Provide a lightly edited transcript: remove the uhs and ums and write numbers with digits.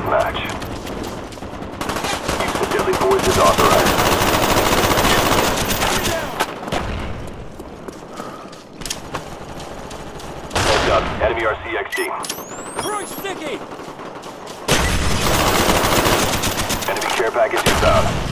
match. Use of deadly force is authorized. Heads up, enemy RCXD. Throwing sticky! Enemy care package inbound.